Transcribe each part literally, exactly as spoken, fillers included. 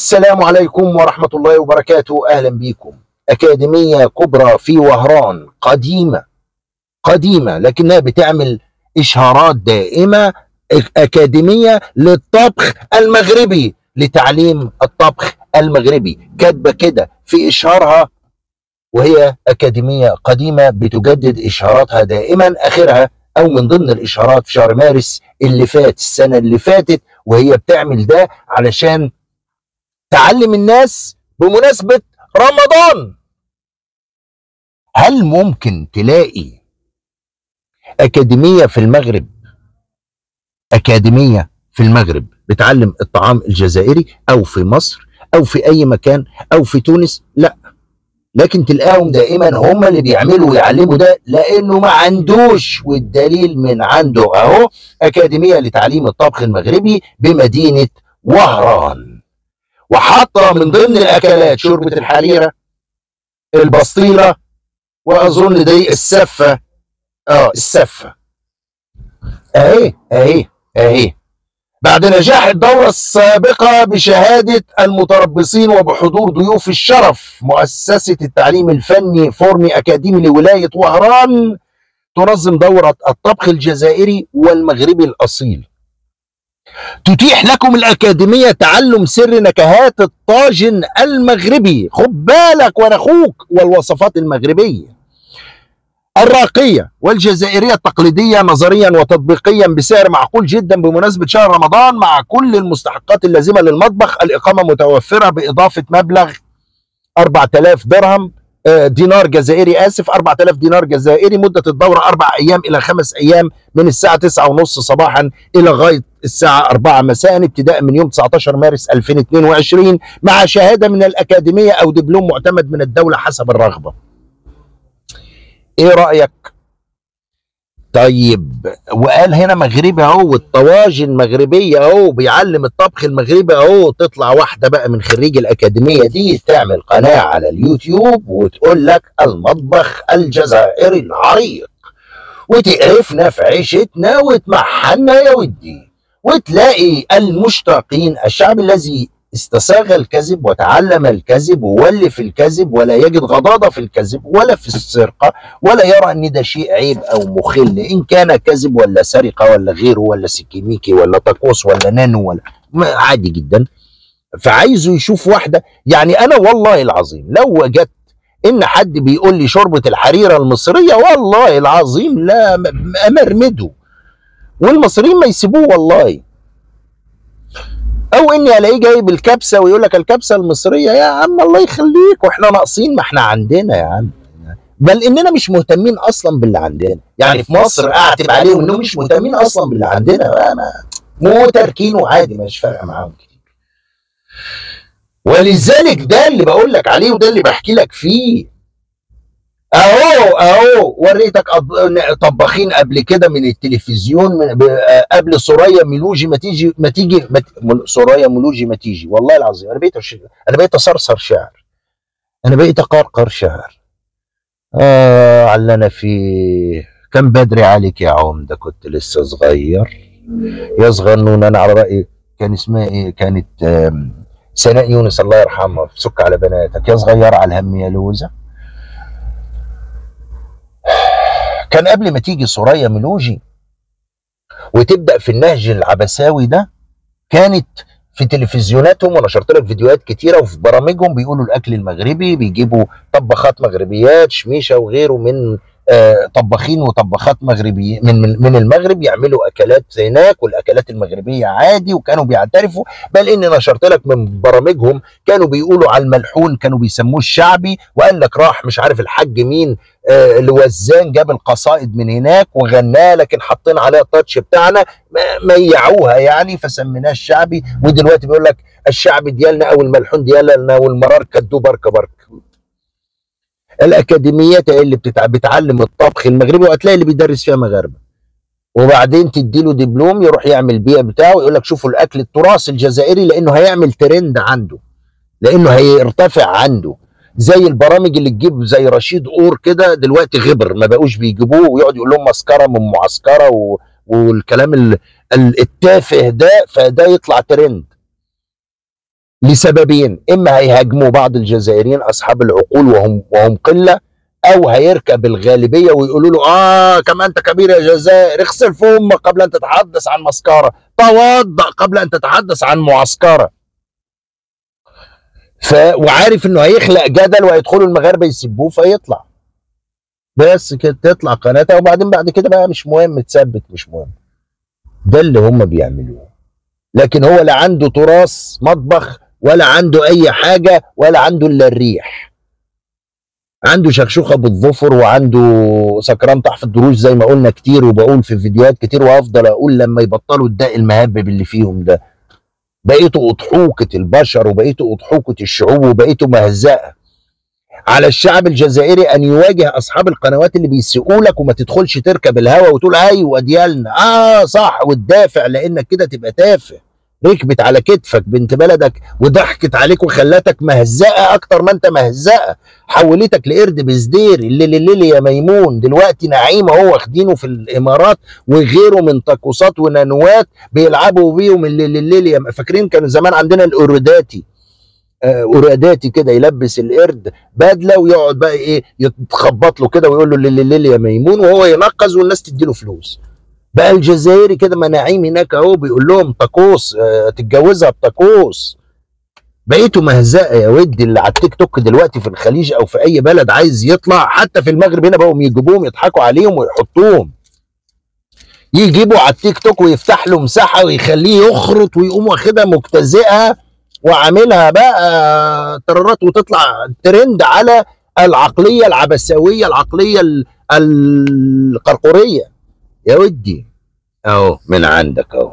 السلام عليكم ورحمة الله وبركاته. أهلا بكم. أكاديمية كبرى في وهران، قديمة قديمة لكنها بتعمل إشهارات دائمة. أكاديمية للطبخ المغربي، لتعليم الطبخ المغربي، كاتبة كده في إشهارها، وهي أكاديمية قديمة بتجدد إشهاراتها دائما. آخرها أو من ضمن الإشهارات في شهر مارس اللي فات، السنة اللي فاتت، وهي بتعمل ده علشان تعلم الناس بمناسبة رمضان. هل ممكن تلاقي أكاديمية في المغرب أكاديمية في المغرب بتعلم الطعام الجزائري، أو في مصر، أو في أي مكان، أو في تونس؟ لا، لكن تلقاهم دائما هم اللي بيعملوا ويعلموا ده، لأنه ما عندوش، والدليل من عنده أهو. أكاديمية لتعليم الطبخ المغربي بمدينة وهران، وحاطة من ضمن الأكلات شوربة الحريرة، البسطيلة، وأظن دي السفة. اه السفة اهي اهي اهي. بعد نجاح الدورة السابقة بشهادة المتربصين وبحضور ضيوف الشرف، مؤسسة التعليم الفني فورمي أكاديمي لولاية وهران تنظم دورة الطبخ الجزائري والمغربي الأصيل. تتيح لكم الأكاديمية تعلم سر نكهات الطاجن المغربي، خد بالك وانا اخوك، والوصفات المغربية الراقية والجزائرية التقليدية نظريا وتطبيقيا بسعر معقول جدا بمناسبة شهر رمضان، مع كل المستحقات اللازمة للمطبخ. الإقامة متوفرة بإضافة مبلغ أربعة آلاف درهم دينار جزائري آسف أربعة آلاف دينار جزائري. مدة الدورة أربع أيام إلى خمس أيام، من الساعة تسعة ونص صباحا إلى غاية الساعة أربعة مساء، ابتداء من يوم تسعة عشر مارس ألفين واثنين وعشرين، مع شهادة من الأكاديمية أو دبلوم معتمد من الدولة حسب الرغبة. إيه رأيك؟ طيب، وقال هنا مغربي اهو، والطواجن مغربيه اهو، بيعلم الطبخ المغربي اهو. تطلع واحده بقى من خريج الاكاديميه دي تعمل قناه على اليوتيوب وتقول لك المطبخ الجزائري العريق، وتقرفنا في عيشتنا وتمحنا يا ودي، وتلاقي المشتاقين، الشعب الذي استساغ الكذب وتعلم الكذب وولف الكذب، ولا يجد غضاضة في الكذب ولا في السرقة، ولا يرى ان ده شيء عيب او مخل، ان كان كذب ولا سرقة ولا غيره ولا سكيميكي ولا طقوس ولا نانو ولا عادي جدا. فعايزه يشوف واحدة. يعني انا والله العظيم لو وجدت ان حد بيقول لي شوربة الحريرة المصرية، والله العظيم لا امرمده، والمصريين ما يسيبوه والله. او اني الاقيه جايب الكبسه ويقول لك الكبسه المصريه. يا عم الله يخليك، واحنا ناقصين؟ ما احنا عندنا يا عم، بل اننا مش مهتمين اصلا باللي عندنا. يعني في مصر اعتب عليهم انهم مش مهتمين اصلا باللي عندنا، مو تركينه عادي، مش فارقه معاهم كتير. ولذلك ده اللي بقول لك عليه، وده اللي بحكي لك فيه. اهو اهو وريتك طباخين قبل كده من التلفزيون، من قبل سوريا ملوجي ما تيجي ما تيجي سوريا ملوجي ما تيجي. والله العظيم انا بقيت انا بقيت اصرصر شعر، انا بقيت اقرقر شعر. اه على اللي انا فيه. كان بدري عليك يا عمده، كنت لسه صغير يا صغنون. انا على رايي كان اسمها ايه، كانت سناء يونس الله يرحمها في سك على بناتك، يا صغير على الهم يا لوزه. كان قبل ما تيجي سوريا ملوجي وتبدأ في النهج العبساوي ده، كانت في تلفزيوناتهم، ونشرت لك فيديوهات كتيرة، وفي برامجهم بيقولوا الأكل المغربي، بيجيبوا طباخات مغربيات، شميشة وغيره من آه طباخين وطباخات مغربي من, من من المغرب، يعملوا أكلات هناك، والأكلات المغربية عادي، وكانوا بيعترفوا. بل إني نشرت لك من برامجهم كانوا بيقولوا على الملحون كانوا بيسموه الشعبي، وقال لك راح مش عارف الحاج مين آه الوزان جاب القصائد من هناك وغناها، لكن حاطين عليها التاتش بتاعنا، ميعوها يعني، فسميناه الشعبي. ودلوقتي بيقول لك الشعبي ديالنا او الملحون ديالنا، والمرار كدو بركه بركه. الاكاديميات اللي بتعلم الطبخ المغربي، وهتلاقي اللي بيدرس فيها مغاربه، وبعدين تديله دبلوم يروح يعمل بيئه بتاعه، ويقول لك شوفوا الاكل التراث الجزائري، لانه هيعمل ترند عنده، لانه هيرتفع عنده. زي البرامج اللي تجيب زي رشيد اور كده، دلوقتي غبر ما بقوش بيجيبوه، ويقعد يقول لهم مسكره من معسكره و... والكلام التافه ده، فده يطلع ترند. لسببين: اما هيهاجموا بعض الجزائريين اصحاب العقول وهم وهم قله، او هيركب الغالبيه ويقولوا له اه كما انت كبير يا جزائر، اغسل فمك قبل ان تتحدث عن مسكره، توضأ قبل ان تتحدث عن معسكره. ف وعارف انه هيخلق جدل وهيدخلوا المغاربه يسبوه فيطلع. بس كده تطلع قناتها، وبعدين بعد كده بقى مش مهم تثبت، مش مهم. ده اللي هم بيعملوه. لكن هو لا عنده تراث مطبخ ولا عنده اي حاجه ولا عنده الا الريح. عنده شخشوخه بالظفر وعنده سكران طحف الدروج زي ما قلنا كتير وبقول في فيديوهات كتير، وافضل اقول لما يبطلوا الداء المهبب اللي فيهم ده. بقيتوا اضحوكه البشر وبقيتوا اضحوكه الشعوب وبقيتوا مهزأه. على الشعب الجزائري ان يواجه اصحاب القنوات اللي بيسيئوا لك، وما تدخلش تركب الهوا وتقول ايوه ديالنا اه صح وتدافع، لانك كده تبقى تافه. ركبت على كتفك بنت بلدك وضحكت عليك وخلتك مهزأة اكتر ما انت مهزأة، حولتك لقرد بزدير. الليل الليل يا ميمون دلوقتي نعيم اهو واخدينه في الامارات وغيره من طقوسات ونانوات بيلعبوا بيهم الليل الليل. يا فاكرين كان زمان عندنا الأوروداتي، أوراداتي كده يلبس القرد بدله ويقعد بقى ايه يتخبط له كده ويقول له الليل الليل يا ميمون وهو ينقز والناس تديله فلوس. بقى الجزائري كده مناعيم هناك اهو بيقول لهم طقوس اه تتجوزها بطقوس. بقيتوا مهزأة يا ودي. اللي على التيك توك دلوقتي في الخليج او في اي بلد عايز يطلع، حتى في المغرب هنا بقوا يجيبوهم يضحكوا عليهم ويحطوهم، يجيبوا على التيك توك ويفتح له مساحه ويخليه يخرط ويقوم واخدها مجتزئها وعاملها بقى ترارات وتطلع ترند على العقليه العبثويه، العقليه القرقوريه. يا ودي اهو من عندك اهو.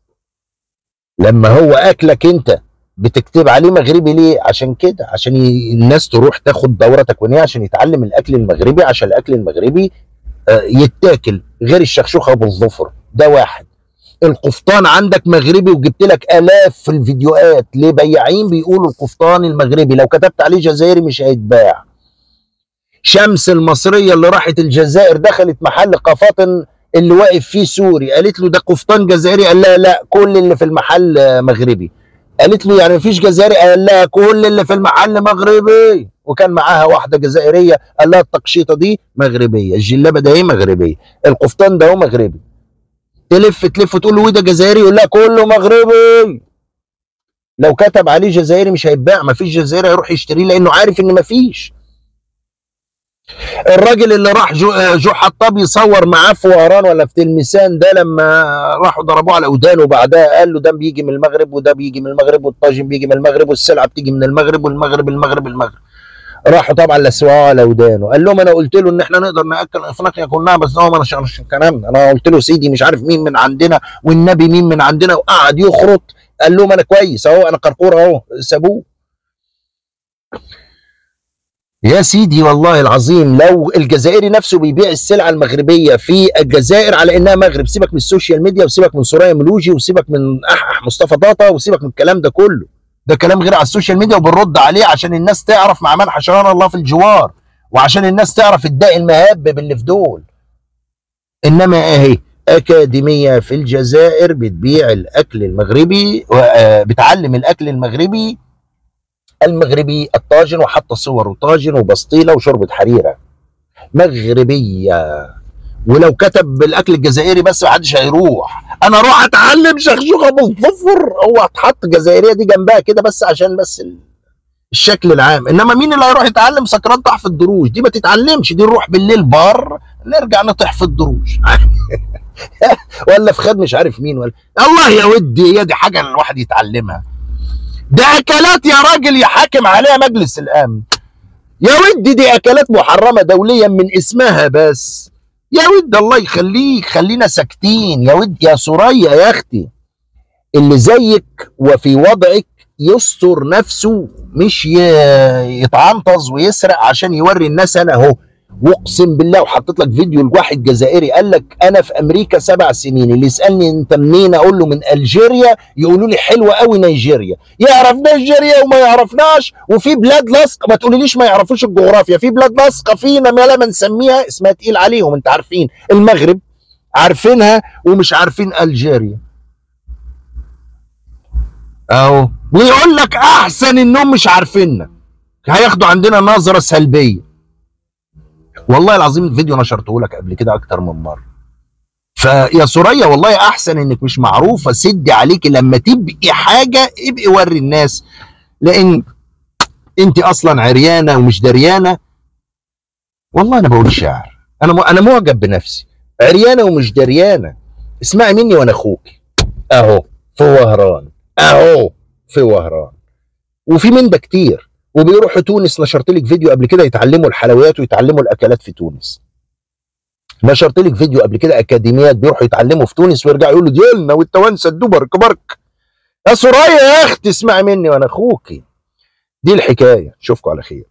لما هو اكلك انت بتكتب عليه مغربي ليه؟ عشان كده، عشان الناس تروح تاخد دوره تكوينيه عشان يتعلم الاكل المغربي، عشان الاكل المغربي يتاكل غير الشخشوخه بالظفر. ده واحد. القفطان عندك مغربي وجبت لك الاف في الفيديوهات لبياعين بيقولوا القفطان المغربي، لو كتبت عليه جزائري مش هيتباع. شمس المصريه اللي راحت الجزائر دخلت محل قفاطن اللي واقف فيه سوري، قالت له ده قفطان جزائري، قال لها لا كل اللي في المحل مغربي. قالت له يعني مفيش جزائري، قال لها كل اللي في المحل مغربي. وكان معاها واحده جزائريه قال لها التقشيطه دي مغربيه، الجلابه ده ايه مغربيه، القفطان ده هو مغربي. تلف تلف تقول له وده جزائري، يقول لها كله مغربي. لو كتب عليه جزائري مش هيتباع، مفيش جزائري هيروح يشتريه لانه عارف ان مفيش. الراجل اللي راح جو, جو حطاب يصور معاه في وهران ولا في تلمسان ده، لما راحوا ضربوه على ودانه وبعدها قال له ده بيجي من المغرب وده بيجي من المغرب والطاجن بيجي من المغرب والسلعه بتيجي من المغرب والمغرب المغرب المغرب. راحوا طبعا لسواه على ودانه. قال لهم انا قلت له ان احنا نقدر ناكل افريقيا كلها، بس هو ما نشرش الكلام. انا قلت له سيدي مش عارف مين من عندنا والنبي مين من عندنا، وقعد يخرط. قال لهم انا كويس اهو، انا قرقور اهو، سابوه. يا سيدي والله العظيم لو الجزائري نفسه بيبيع السلعه المغربيه في الجزائر على انها مغرب، سيبك من السوشيال ميديا وسيبك من سوريا ملوجي وسيبك من احح مصطفى طاطا وسيبك من الكلام ده كله. ده كلام غير على السوشيال ميديا وبنرد عليه عشان الناس تعرف مع من حشرنا الله في الجوار، وعشان الناس تعرف الداء المهبب اللي في دول. انما اهي اكاديميه في الجزائر بتبيع الاكل المغربي وبتعلم الاكل المغربي المغربي الطاجن، وحاطه صور وطاجن وبسطيله وشوربه حريره مغربيه. ولو كتب بالاكل الجزائري بس محدش هيروح. انا اروح اتعلم شخشوخه بالظفر، هو هتحط جزائريه دي جنبها كده بس عشان بس الشكل العام. انما مين اللي هيروح يتعلم سكران طحف الدروج؟ دي ما تتعلمش، دي نروح بالليل بار نرجع نطح في الدروج ولا في خد مش عارف مين، ولا الله يا ودي هي دي حاجه الواحد يتعلمها. ده اكلات يا راجل يحاكم عليها مجلس الامن. يا ودي دي اكلات محرمه دوليا من اسمها بس. يا ود الله يخليك خلينا ساكتين. يا ود يا سوريا يا اختي، اللي زيك وفي وضعك يستر نفسه مش يتعنطز ويسرق عشان يوري الناس انا اهو. واقسم بالله وحطيت لك فيديو لواحد جزائري قال لك انا في امريكا سبع سنين، اللي يسالني انت منين اقول له من الجيريا، يقولوا لي حلوه قوي نيجيريا. يعرف نيجيريا وما يعرفناش، وفي بلاد لاصقه ما تقوليليش ما يعرفوش الجغرافيا، في بلاد لاصقه فينا ما لما نسميها اسمها تقيل عليهم. انت عارفين المغرب عارفينها ومش عارفين الجيريا. اهو ويقول لك احسن انهم مش عارفيننا، هياخدوا عندنا نظره سلبيه. والله العظيم الفيديو نشرته لك قبل كده اكتر من مره. فيا سوريا والله احسن انك مش معروفه، سدي عليكي لما تبقي حاجه ابقي وري الناس، لان انت اصلا عريانه ومش دريانه. والله انا بقول شعر، انا انا معجب بنفسي، عريانه ومش دريانه. اسمعي مني وانا اخوكي اهو في وهران، اهو في وهران، وفي من ده كتير. وبيروحوا تونس، نشرت لك فيديو قبل كده يتعلموا الحلويات ويتعلموا الاكلات في تونس. نشرت لك فيديو قبل كده اكاديميات بيروحوا يتعلموا في تونس ويرجعوا يقولوا ديالنا والتوانسه الدبرك برك. يا سوريا يا اختي اسمعي مني وانا اخوكي. دي الحكايه، اشوفكم على خير.